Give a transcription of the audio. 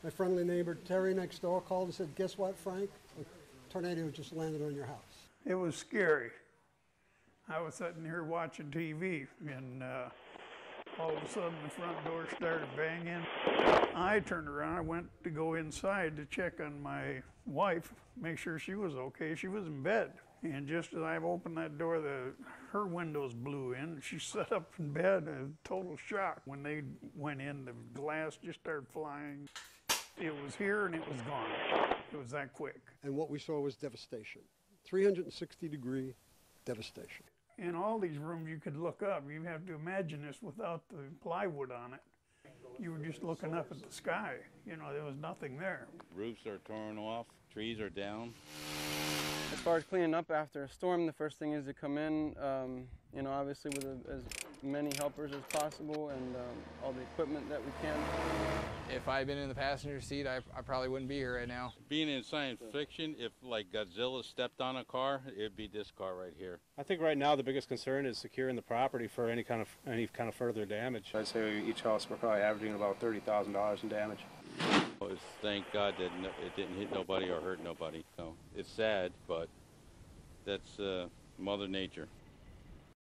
My friendly neighbor Terry next door called and said, "Guess what, Frank? A tornado just landed on your house." It was scary. I was sitting here watching TV, and all of a sudden the front door started banging. I turned around. I went to go inside to check on my wife, make sure she was okay. She was in bed. And just as I opened that door, her windows blew in. She sat up in bed in total shock. When they went in, the glass just started flying. It was here and it was gone. It was that quick. And what we saw was devastation. 360-degree devastation. In all these rooms you could look up. You have to imagine this without the plywood on it. You were just looking up at the sky. You know, there was nothing there. Roofs are torn off, trees are down. As far as cleaning up after a storm, the first thing is to come in, you know, obviously with as many helpers as possible and all the equipment that we can. If I had been in the passenger seat, I probably wouldn't be here right now. Being in science fiction, if like Godzilla stepped on a car, it'd be this car right here. I think right now the biggest concern is securing the property for any kind of further damage. I'd say each house we're probably averaging about $30,000 in damage. Thank God that it didn't hit nobody or hurt nobody. So it's sad, but that's Mother Nature.